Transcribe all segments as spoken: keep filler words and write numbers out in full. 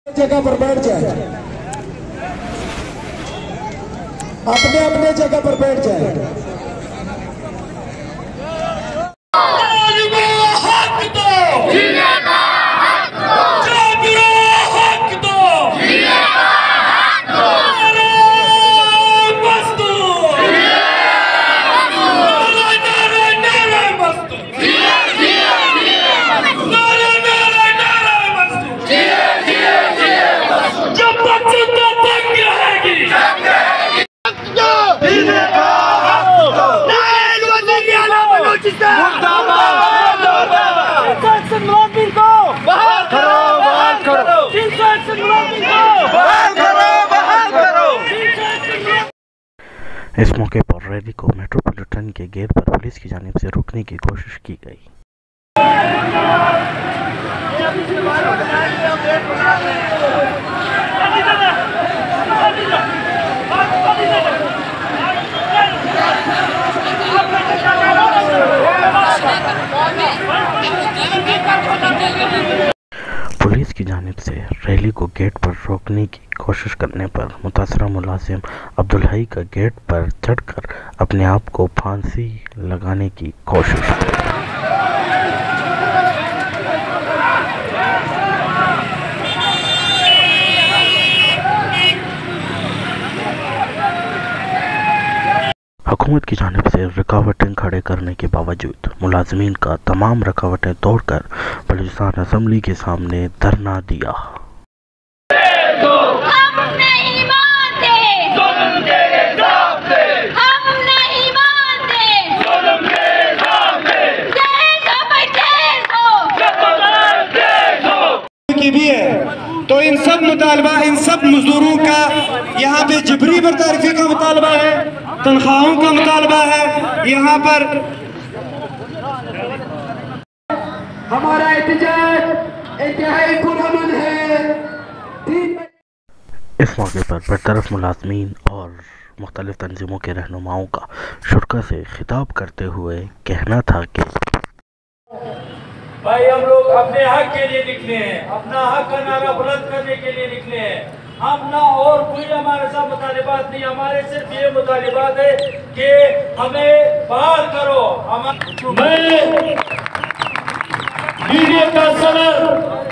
जगह पर बैठ जाए, अपने अपने जगह पर बैठ जाए। इस मौके पर रैली को मेट्रोपॉलिटन के गेट पर पुलिस की जानिब से रोकने की कोशिश की गई। पुलिस की जानिब से रैली को गेट पर रोकने की कोशिश करने पर मुतासरा मुलाजिम अब्दुल्हाई का गेट पर चढ़कर अपने आप को फांसी लगाने की कोशिश की। हुकूमत की जानिब से रुकावटें खड़े करने के बावजूद मुलाजमीन का तमाम रुकावटें तोड़कर बलूचिस्तान असम्बली के सामने धरना दिया। की भी है तो इन सब मुतालबा, इन सब मजदूरों का यहाँ पे जबरी बरतारफी का मुतालबा है, तनख्वाहों का मुतालबा है। यहाँ पर हमारा एहतजाज इंतहाई पुरअमन है। इस मौके पर बरतरफ मुलाजमीन और मुख्तलिफ तंजीमों के रहनुमाओं का शुरा से खिताब करते हुए कहना था कि भाई हम लोग अपने हक के लिए निकले हैं, अपना हक का नारा बुलंद करने के लिए निकले हैं। हम ना और कोई हमारे साथ मुतालिबात नहीं, हमारे सिर्फ ये मुतालिबात है कि हमें बहाल करो। हम मैं मीडिया का सदर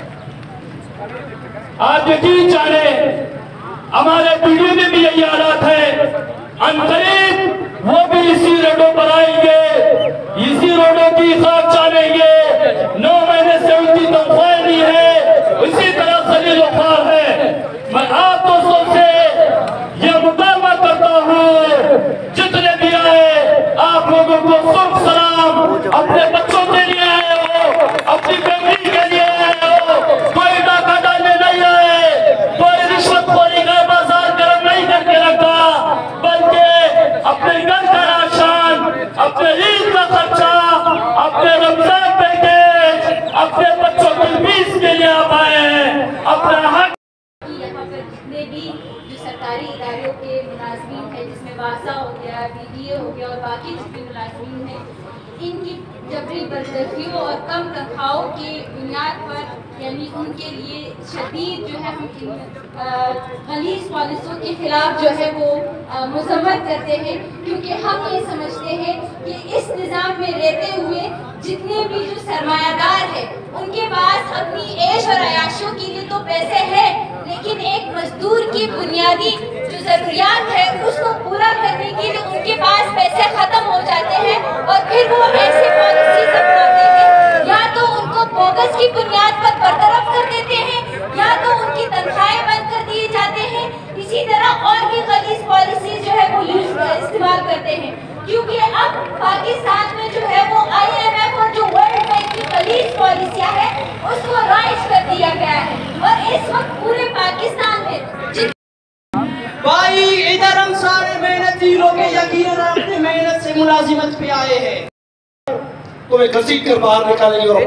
आज यकीन जाने हमारे वीडियो में भी यही हालात है। अंतरित वो भी इसी रोडों पर आएंगे, इसी रोडों की खाक चालेंगे। नौ महीने से उनकी तनख्वाह नहीं है, उसी तरह सलील वफार है। मैं आप दोस्तों से यह मुतालबा करता हूँ, जितने भी आए आप लोगों को सुख सलाम, अपने बच्चों के लिए आए हो, अपनी फैमिली के लिए आए हो, कोई डाका डालने नहीं आए, कोई रिश्वतखोरी का बाजार गर्म नहीं करके रखा, बल्कि अपने घर का राशन, अपने ईद का खर्चा, अपने रमजान पैकेज, अपने बच्चों की फीस के लिए आप आए हैं। अपना हक यहाँ पर जितने भी जो सरकारी इदारों के मुलाजमीन हैं, जिसमें वासा हो गया, बीडीए हो गया और बाकी जितने मुलाजमीन हैं, इनकी जबरी बर्दर्फियों और कम तनख्वाहों की बुनियाद पर यानी उनके लिए शदीद जो है हम गलीज़ पॉलिसियों के खिलाफ जो है वो मजम्मत करते हैं, क्योंकि हम ये समझते हैं कि इस निज़ाम में रहते हुए जितने भी जो सरमायादार है उनके पास अपनी ऐश और अयाशों के लिए तो पैसे हैं, लेकिन एक मजदूर की बुनियादी जो ज़रूरियात है उसको पूरा करने के लिए उनके पास पैसे ख़त्म हो जाते हैं और फिर वो ऐसे पॉलिसी अपनाते हैं, या तो उनको बोगस की बुनियाद पर बरतरफ कर देते हैं, या तो उनकी तनख्वाहें बंद कर दिए जाते हैं। इसी तरह और भी गलीज़ पॉलिसी जो है वो यूज इस्तेमाल करते हैं, क्योंकि अब पाकिस्तान में जो है वो आई एम एफ और जो वर्ल्ड बैंक की गलीज़ पॉलिसियाँ हैं उसको राइज कर दिया गया है। और इस वक्त पूरे पाकिस्तान में भाई इधर हम सारे मेहनती लोग यकीनन अपनी मेहनत से मुलाजिमत पे आए हैं, तुम्हें घसीट कर बाहर निकालेंगे और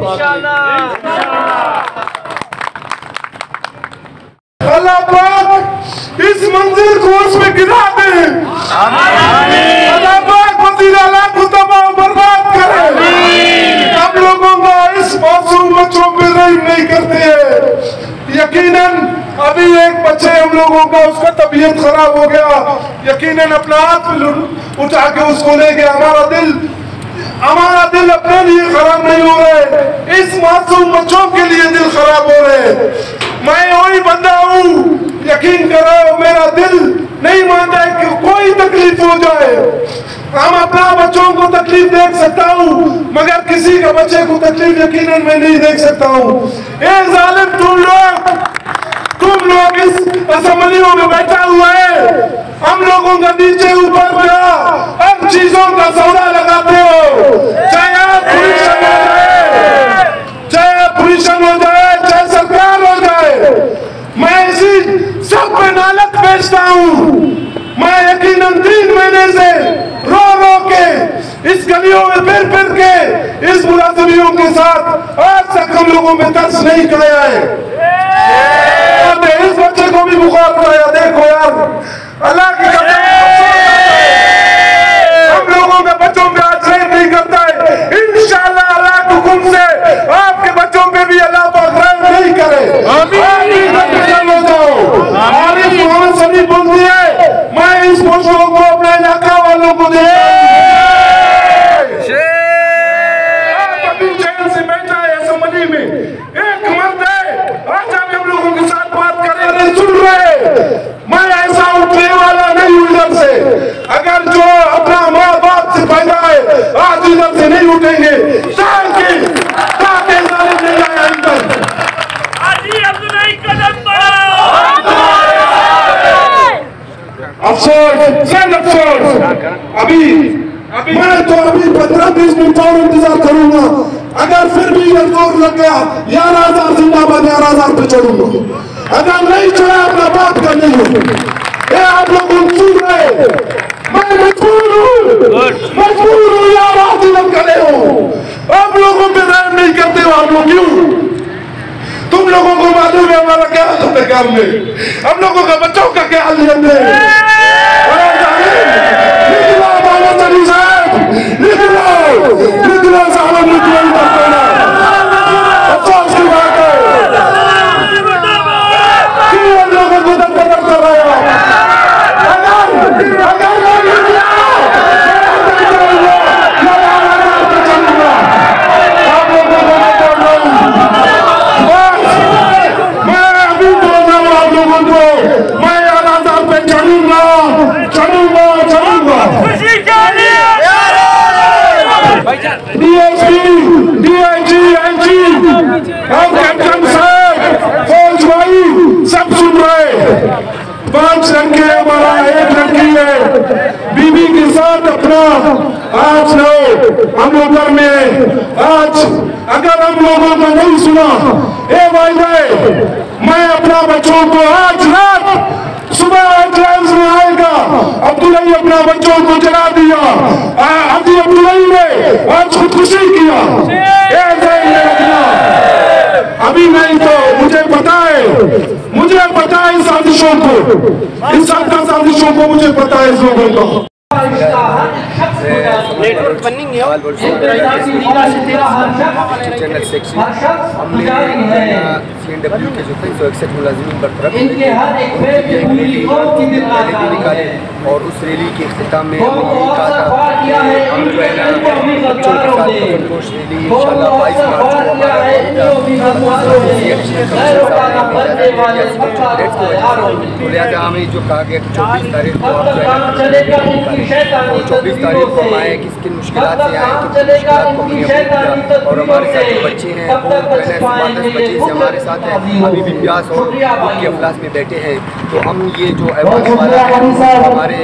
अल्लाह पाक इस मंजिल को उसमें गिरा दे। अल्लाह पाक वज़ीर आला को तबाह बर्बाद करे। हम लोगों को इस मासूम बच्चों पे रहम नहीं करते हैं। यकीनन अभी एक बच्चे हम लोगों का उसका तबीयत खराब हो गया, यकीनन अपना हाथ उठा के उसको ले गया। हमारा दिल हमारा दिल अपने लिए खराब नहीं हो रहे, इस मासूम बच्चों के लिए दिल खराब हो रहे। मैं वही बंदा हूँ, यकीन करो मेरा दिल नहीं मानता है कि कोई तकलीफ हो जाए। हम अपना बच्चों को तकलीफ देख सकता हूँ, मगर किसी का बच्चे को तकलीफ यकीनन मैं नहीं देख सकता हूँ। एक जालिम तुम लोग तुम लोग इस असेंबलियों में बैठा हुआ है, हम लोगों का नीचे ऊपर गया हर चीजों का सौदा लगाते हो, चाहे आप पुलिस हो जाए, चाहे पुलिसन हो जाए, चाहे सरकार हो जाए। मैं इसी सब पे नालत बेचता हूँ। मैं यकीनन तीन महीने से रो रो के इस गलियों में फिर फिर के इस मुलाजिमियों के साथ आज तक हम लोगों में तरस नहीं खाया है। इस बच्चे को भी बुखार उठाया, देखो यार अल्लाह की कसम हम लोगों के बच्चों पे आज रहम नहीं करता है। इंशाअल्लाह अल्लाह के हुक्म से आपके बच्चों पे भी अल्लाह पाक रहम नहीं करे। आमीन हो जाओ। आरिफ मोहम्मद शरीफ बोलती है मैं इस पोस्टों को अपने इलाका वालों को दे चैन से बैठा है असम्बली में, एक मर्द है आज हम लोगों के साथ बात कर रहे सुन रहे। मैं ऐसा उठने वाला नहीं हूं इधर से, अगर जो अपना माँ बाप से पैदा है आज इधर से नहीं उठेंगे ताकि ताकि जालिम नहीं आया इधर। अफसोस सैन अफसोस अभी मैं तो अभी पंद्रह बीस मिनट और इंतजार करूंगा, अगर फिर भी ये जोर लग गया ग्यारह हजार जिंदाबाद ग्यारह हजार पे चढ़ूंगा, अगर नहीं चढ़ा अपना बात कर नहीं हो। ये आप लोग सुन रहे, मैं मजबूर हूँ मजबूर हूँ यार आप लोग खड़े हो, आप लोगों पे रहम नहीं करते हो आप लोग क्यों? तुम लोगों को मालूम है हमारा क्या हालत है काम में, हम लोगों का बच्चों का क्या हाल है। निकलो साहब निकलो अफसोस की बात है क्यों हम लोगों को दर बदर कर रहे हो। अगर अगर मैं निकला आप लोगों को मैं अभी बोल रहा हूँ आप लोगों को, मैं आधा पे चढ़ूंगा चढ़ूंगा चढ़ूंगा। डीएसपी, डीआईजी, आईजी, हम कैप्टन साहब, फौज भाई सब सुन रहे। पांच लड़के हमारा एक लड़की है, बीबी के साथ अपना आज लो हम लोग घर में आज अगर हम लोगों को नहीं सुना ए भाई भाई मैं अपना बच्चों को आज रात सुबह ट्रेन में आएगा अब्दुल्लाई अपना बच्चों को जला दिया, अभी अब्दुल्लाई ने आज खुदकुशी किया। अभी नहीं तो मुझे पता है मुझे पता है इन साजिशों को इन सब का साजिशों को मुझे पता है इस लोगों को। नेटवर्क बनिंग है जनरल सेक्शन हमने सीएनडब्ल्यू के जो थे सौ इकसठ मुलाजिमीन बरतरफ निकाले और उस रैली के इख्तिताम में हमने यही कहा था हम जो है ना बच्चों के साथ पकड़पोश रैली इंशाल्लाह बाईस मार्च को तो लिहाजा हमें जो कहा गया कि चौबीस तारीख को आप जो है चौबीस तारीख को हम आए किस किन मुश्किलात से आए किन मुश्किलात को हमने किया और हमारे साथ जो बच्चे हैं वो जो है ना दस बच्चे से हमारे साथ हैं अभी भी प्यास और भूख के अफलास में बैठे हैं। तो हम ये जो अवार्ड वाला है हमारे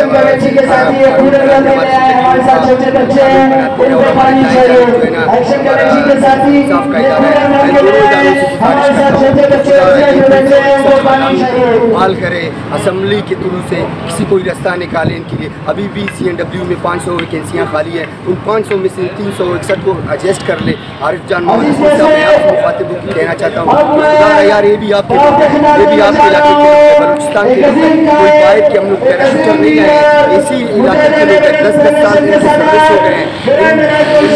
हाल करे असम्बली के थ्रू से किसी कोई रास्ता निकाले इनके लिए। अभी भी सीएनडब्ल्यू में पाँच सौ वैकेंसियाँ खाली हैं, उन पाँच सौ में से तीन सौ इकसठ को एडजस्ट कर ले। आरिफ जान मोहम्मद मैं आपको मुखातिब कहना चाहता हूँ यार ये भी आपके ये भी आपके इलाके के बलूचिस्तान के कोई पाए कि हम लोग पैराशूटर नहीं आए इसी इलाके के लोग दस दस साल से सर्विस हो गए हैं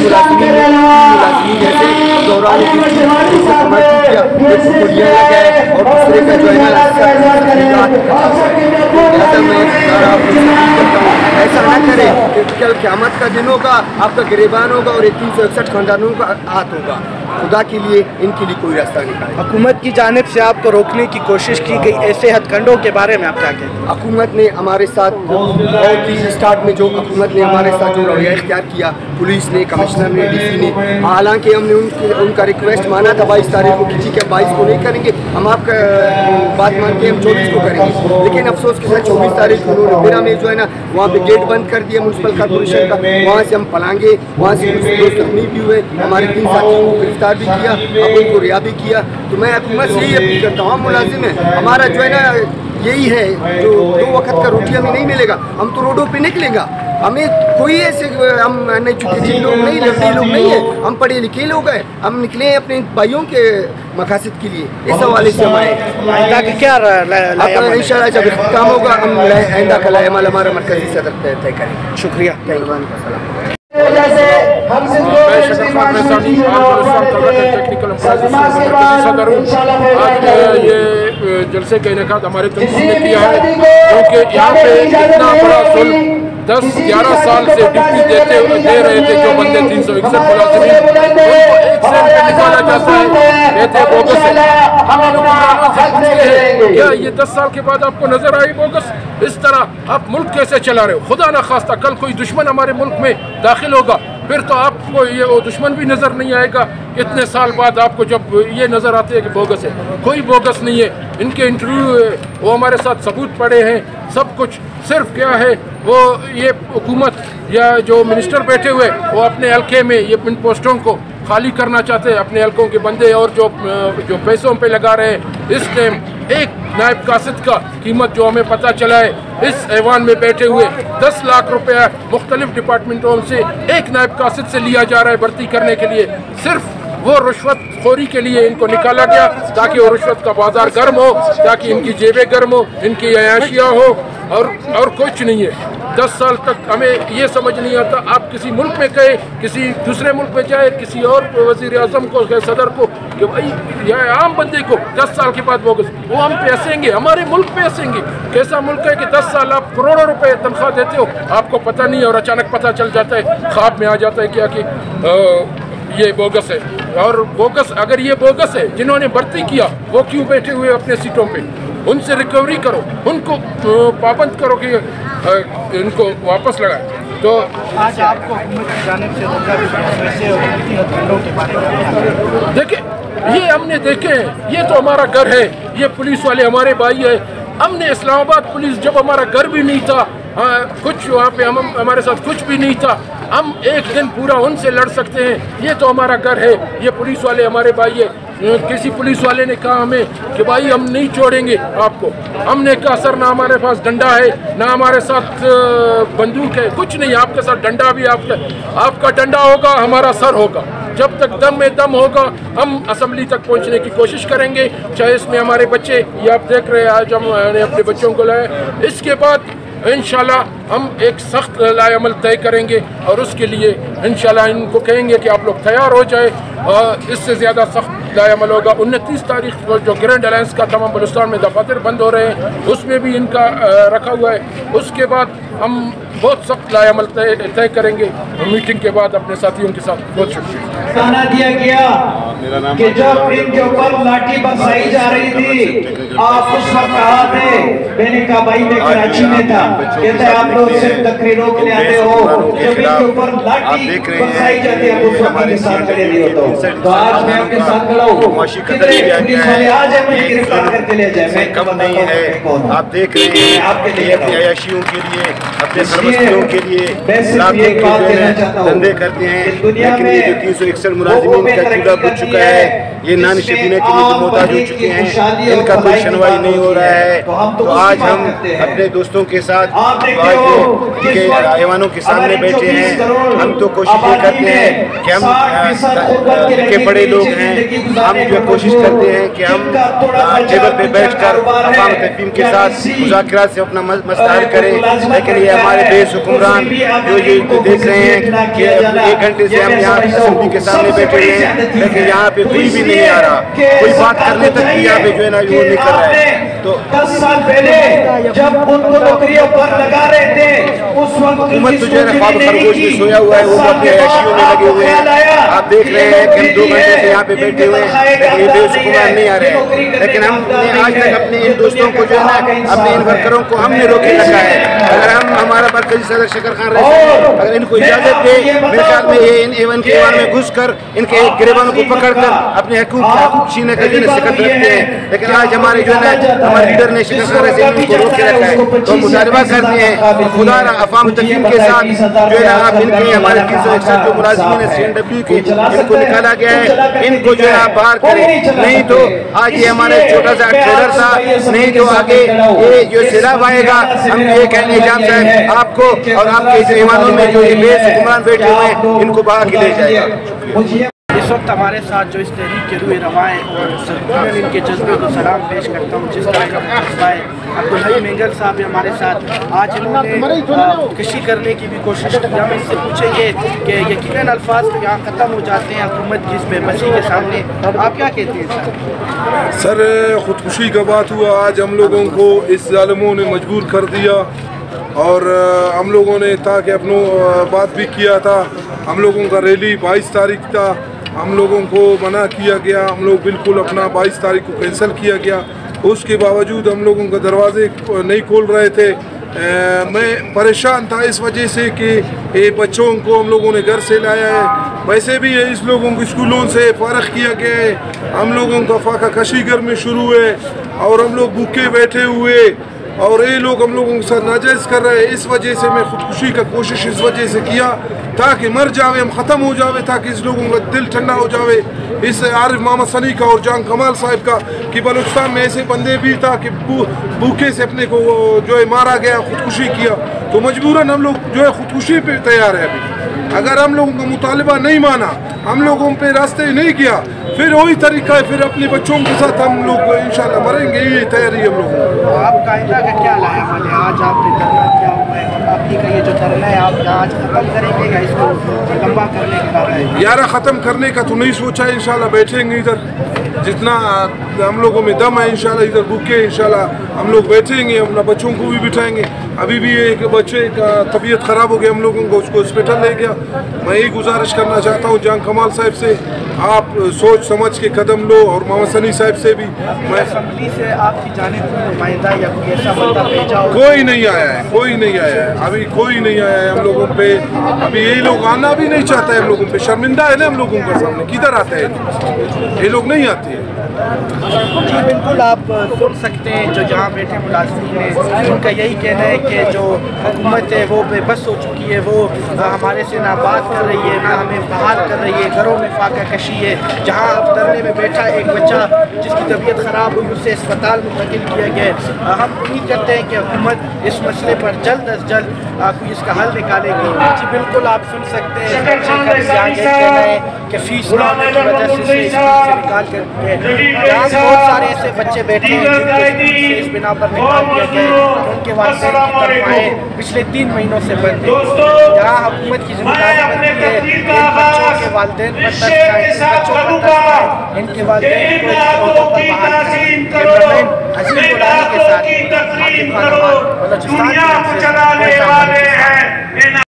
मुलाजिमीन ऐसे दौरान और दूसरे का जो ऐसा न करे कि कल क़यामत का दिन होगा, आपका गिरेबान होगा और एक तीन सौ इकसठ खानदानों का हाथ होगा। खुदा के लिए इनके लिए कोई रास्ता निकाले। हुकूमत की जानिब से आपको रोकने की कोशिश की गई, ऐसे हथकंडों के बारे में आप क्या कहते हैं? हुकूमत ने हमारे साथ बहुत ही स्टार्ट में जो हुकूमत ने हमारे साथ जो रवैया इख्तियार किया, पुलिस ने, कमिश्नर ने, डीसी ने, हालांकि हमने उनके उनका रिक्वेस्ट माना था बाईस तारीख को, किसी के बाईस को नहीं करेंगे, हम आपका बात मान के हम चौबीस को करेंगे, लेकिन अफसोस के साथ चौबीस तारीख को उन्होंने मेरा में जो है ना वहाँ पे गेट बंद कर दिया म्यूनसिपल कॉर्पोरेशन का। वहाँ से हम पलांगे, वहाँ से कुछ दोस्त जख्मी भी हुए, हमारे तीन साथियों को गिरफ्तार भी किया, अब उनको रिहा भी किया। तो मैं हुकूमत से यही अपील करता हूँ, हम मुलाजिम हैं, हमारा जो है ना यही है, जो दो वक्त का रोटी हमें नहीं मिलेगा, हम तो रोडों पे निकलेगा। हमें कोई ऐसे हम नहीं चुके जिन लोग नहीं लड़ते लोग नहीं है, हम पढ़े लिखे लोग हैं, हम निकले हैं अपने भाइयों के मकासद के लिए। इस हवाले से हमारे क्या इंशाल्लाह जब इख्तिताम होगा हम आइंदा का लाएमल हमारा मरकजी सदर तय करेंगे। शुक्रिया। ये जलसे का इनेकाद हमारे तंजीम ने किया है, क्योंकि यहाँ पे इतना बड़ा जुल्म दस ग्यारह साल से ड्यूटी देते दे रहे थे जो बंदे तीन सौ इकसठ मुलाजिमीन, उनको एक सेल पे निकाला जाता है, कहते बोगस है। हम हुक्मरानों से पूछते हैं क्या ये दस साल के बाद आपको नजर आई बोगस? इस तरह आप मुल्क कैसे चला रहे हो? खुदा ना खास्ता कल कोई दुश्मन हमारे मुल्क में दाखिल होगा, फिर तो आपको ये वो दुश्मन भी नज़र नहीं आएगा। इतने साल बाद आपको जब ये नज़र आते हैं कि बोगस है, कोई बोगस नहीं है। इनके इंटरव्यू वो हमारे साथ सबूत पड़े हैं, सब कुछ सिर्फ क्या है वो ये हुकूमत या जो मिनिस्टर बैठे हुए वो अपने हल्के में ये इन पोस्टों को खाली करना चाहते हैं, अपने हल्कों के बंदे, और जो जो पैसों पे लगा रहे हैं। इस टाइम एक नायब कासिद का कीमत जो हमें पता चला है, इस ऐवान में बैठे हुए दस लाख रुपया मुख्तलिफ डिपार्टमेंटों से एक नायब कासिद से लिया जा रहा है भर्ती करने के लिए। सिर्फ वो रुश्वत खोरी के लिए इनको निकाला गया ताकि वो रुश्वत का बाजार गर्म हो, ताकि इनकी जेबें गर्म हो, इनकी अयाशियाँ हो, और और कुछ नहीं है। दस साल तक हमें ये समझ नहीं आता, आप किसी मुल्क में गए, किसी दूसरे मुल्क में जाए, किसी और वज़ीर आज़म को, सदर को, कि भाई यह आम बंदे को दस साल के बाद बोगस, वो हम पे हंसेंगे, हमारे मुल्क पे हंसेंगे। कैसा मुल्क है कि दस साल आप करोड़ों रुपए तनख्वाह देते हो, आपको पता नहीं है, और अचानक पता चल जाता है, ख्वाब में आ जाता है क्या कि आ, ये बोगस है। और बोगस, अगर ये बोगस है, जिन्होंने भर्ती किया वो क्यों बैठे हुए अपने सीटों पे? उनसे रिकवरी करो, उनको पाबंद करो कि इनको वापस लगाए। तो आज आपको हुकूमत की जानिब से रोका भी वैसे और कितनी हथकंडों के बारे में देखिए, ये हमने देखे हैं, ये तो हमारा घर है, ये पुलिस वाले हमारे भाई है। हमने इस्लामाबाद पुलिस जब हमारा घर भी नहीं था, हाँ, कुछ वहाँ पे हम हमारे साथ कुछ भी नहीं था, हम एक दिन पूरा उनसे लड़ सकते हैं। ये तो हमारा घर है, ये पुलिस वाले हमारे भाई है। किसी पुलिस वाले ने कहा हमें कि भाई हम नहीं छोड़ेंगे आपको, हमने कहा सर ना हमारे पास डंडा है, ना हमारे साथ बंदूक है, कुछ नहीं, आपके साथ डंडा भी आपका आपका डंडा होगा, हमारा सर होगा। जब तक दम में दम होगा हम असम्बली तक पहुंचने की कोशिश करेंगे, चाहे इसमें हमारे बच्चे, ये आप देख रहे हैं आज हम अपने बच्चों को लाए। इसके बाद इंशाल्लाह हम एक सख्त लाएमल तय करेंगे और उसके लिए इंशाल्लाह इनको कहेंगे कि आप लोग तैयार हो जाए, और इससे ज़्यादा सख्त लाएमल होगा। उनतीस तारीख को जो ग्रैंड अलायंस का तमाम बलूचिस्तान में दफातर बंद हो रहे हैं, उसमें भी इनका रखा हुआ है। उसके बाद हम बहुत सख्त लाएमल तय तय करेंगे मीटिंग के बाद अपने साथियों के साथ। बहुत शुक्रिया। खाना दिया गया कि जब इनके ऊपर लाठी बरसाई जा रही थी, आप उस वक्त कहा थे, मैंने कहा भाई मैं कराची में था, कहते आप लोग सिर्फ तकरीरों के लिए आते हो, जब इनके ऊपर लाठी बरसाई जाती है उस वक्त के साथ खड़े नहीं होता हूँ। तो आज मैं आपके साथ खड़ा हूँ, कितने पुलिस वाले आ जाए मुझे गिरफ्तार करके ले जाए, मैं कम नहीं है। आप देख रहे हैं आपके लिए, अपनी अयाशियों के लिए, अपने सरबस्तों के लिए धंधे करते हैं, लेकिन ये जो तीन सौ इकसठ मुलाजिमीन का चूल्हा बुझ चुका है, ये नान शबीना के लिए मोहताज हो चुके हैं, इनका कोई सुनवाई नहीं हो रहा है। तो आज हम अपने दोस्तों के साथ आज इनके ऐवानों के सामने बैठे हैं। हम तो कोशिश ये करते हैं कि हम के बड़े लोग हैं, हम जो कोशिश करते हैं कि हम टेबल पे बैठकर अवाम तफहीम के साथ मुज़ाकरात से अपना मसला हल करें, लेकिन ये हमारे बेस हुक्मरान जो ये देख रहे हैं कि एक घंटे से हम यहाँ असेंबली के सामने बैठे हुए हैं, लेकिन यहाँ पे कोई भी नहीं आ रहा, कोई बात करने तक भी यहाँ पे जो है ना वो नहीं कर रहा है। तो दस साल पहले जब उनको नौकरियों पर लगा रहे थे उस वक्त हुकूमत तो जो है ना ख्वाब खरगोश में सोया हुआ है, वो अपने ऐशियों में लगे हुए हैं। आप देख रहे हैं कि हम दो घंटे से यहाँ पे बैठे हुए हैं, लेकिन ये बेस हुक्मरान नहीं आ रहे हैं। लेकिन हमने आज तक अपने इन दोस्तों को जो है ना, अपने इन वर्करों को हमने रोके रखा है। अगर हम हमारा मरकजी सदर शकर खान रहते अगर इनको इजाजत दे, मेरे ख्याल में ये इन एवन के एवान में घुस कर इनके गिरबानों को पकड़ कर अपने हकूक हकूक छीनने का जो है सिकत रखते हैं। लेकिन आज हमारे जो है ना हमारे लीडर ने शकर खान रहते इनको रोक के रखा है। तो मुतालबा करते हैं खुदा अफाम तकीम के साथ जो है ना आप इनके हमारे तीन सौ इकसठ जो मुलाजिमीन है सी एन डब्ल्यू के इनको निकाला गया है, इनको जो है आप बाहर करें, नहीं तो आज ये हमारा छोटा सा ट्रेलर था, नहीं तो आगे ये जो सैलाब आएगा हम ये कहने निजाम साहब आपको और आपके जो ईमानों में जो ये बेस हुक्मरान बैठे हुए हैं इनको बाहर के ले जाएगा। इस वक्त हमारे साथ जो इस तहरीक के रूए रवा है और यकीनन इनके जज्बे को सलाम पेश करता हूँ, जिस तरह का जज्बा है। अब्दुल मेंगल साहब हमारे साथ आज इन्होंने खुदकुशी करने की भी कोशिश की। हम इनसे पूछेंगे कि यकीनन अल्फाज तो यहाँ ख़त्म हो जाते हैं हुकूमत की इस बेबसी के सामने, आप क्या कहते हैं सर? सर ख़ुदकुशी का बात हुआ, आज हम लोगों को इस ज़ालिमों ने मजबूर कर दिया और हम लोगों ने ताकि अपनों बात भी किया था। हम लोगों का रैली बाईस तारीख था, हम लोगों को मना किया गया, हम लोग बिल्कुल अपना बाईस तारीख को कैंसिल किया गया। उसके बावजूद हम लोगों के दरवाजे नहीं खोल रहे थे। आ, मैं परेशान था इस वजह से कि ये बच्चों को हम लोगों ने घर से लाया है, वैसे भी इस लोगों को स्कूलों से फ़ारग किया गया है, हम लोगों का फाका कशी घर में शुरू है और हम लोग भूखे बैठे हुए और ये लोग हम लोगों के साथ नाजायज़ कर रहे हैं। इस वजह से मैं ख़ुदकुशी का कोशिश इस वजह से किया ताकि मर जावे, हम ख़त्म हो जावे, ताकि इस लोगों का दिल ठंडा हो जावे। इस आरिफ मोहम्मद सनी का और जान कमाल साहब का कि बलूचिस्तान में ऐसे बंदे भी था कि भूखे से अपने को जो है मारा गया, ख़ुदकुशी किया, तो मजबूरन हम लोग जो है ख़ुदकुशी पे तैयार है। अभी अगर हम लोगों का मुतालबा नहीं माना, हम लोगों पे रास्ते नहीं किया, फिर वही तरीका है, फिर अपने बच्चों के साथ हम लोग इंशाल्लाह मरेंगे, ये तैयारी हम लोगों को। आप कायदा का क्या लाया वाले आज आपने धरना किया हुआ है और आपकी का ये जो धरना है आप आज ख़त्म करेंगे या इसको लंबा करने का रहा है? यार ख़त्म करने का तो नहीं सोचा है, इंशाल्लाह बैठेंगे इधर, जितना हम लोगों में दम है इंशाल्लाह इधर भूखे इंशाल्लाह हम लोग बैठेंगे, अपना बच्चों को भी बिठाएंगे। अभी भी एक बच्चे का तबीयत ख़राब हो गया, हम लोगों को उसको हॉस्पिटल ले गया। मैं यही गुजारिश करना चाहता हूँ जान कमाल साहब से, आप सोच समझ के कदम लो और मोहम्मद सनी साहब से भी। मैं असेंबली से आपकी जानिब से नुमाइंदा या कोई ऐसा बंदा भेजा हो? कोई नहीं आया है, कोई नहीं आया है, अभी कोई नहीं आया है हम लोगों पे। अभी ये लोग आना भी नहीं चाहते हम लोगों पे, शर्मिंदा है ना हम लोगों का सामने, किधर आते हैं ये लोग, नहीं आते हैं। जी बिल्कुल, आप सुन सकते हैं जो यहाँ बैठे मुलाजिमीन हैं, उनका यही कहना है कि जो हुकूमत है वो बेबस हो चुकी है, वो हमारे से ना बात कर रही है, ना हमें बहाल कर रही है, घरों में फाका कशी है। जहाँ अब धरने में बैठा एक बच्चा जिसकी तबीयत ख़राब हुई उसे अस्पताल मुंतकिल किया गया है। हम उम्मीद करते हैं कि हुकूमत इस मसले पर जल्द अज जल्द कोई इसका हल निकालेगी। जी बिल्कुल, आप सुन सकते हैं बच्चे का यहाँ ये कहना है कि फीस ना होने की वजह से इसे स्कूल से निकाल कर दिए। यहाँ बहुत सारे ऐसे बच्चे बैठे हैं जिनको स्कूल से इस बिना पर निकाल दिया गया, उनके वालिदैन की तनख्वाहें पिछले तीन महीनों से बंद हैं। यहाँ हुकूमत की जिम्मेदारी बनती है इन बच्चों के वालिदैन पर तरस खाएं, बच्चों पर तरस खाएं, इनके वालिदैन को इस पर बहाल करें। कैमरामैन अजीम गुलामी के साथ बलोचिस्तान की तरफ से